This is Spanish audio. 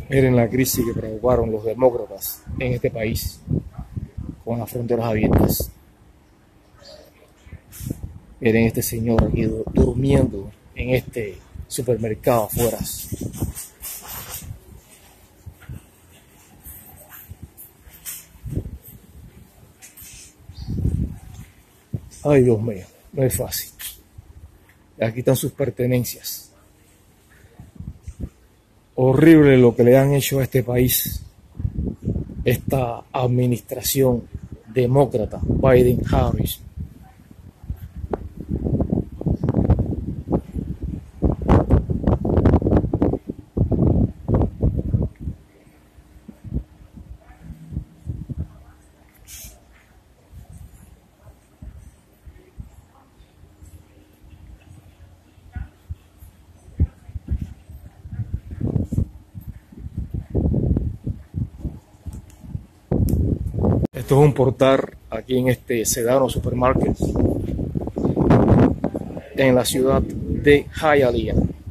Miren la crisis que provocaron los demócratas en este país con las fronteras abiertas. Miren este señor aquí durmiendo en este supermercado afuera. Ay, Dios mío, no es fácil. Aquí están sus pertenencias. Horrible lo que le han hecho a este país, esta administración demócrata, Biden-Harris. Esto es un portal aquí en este Sedano Supermarket en la ciudad de Hialeah.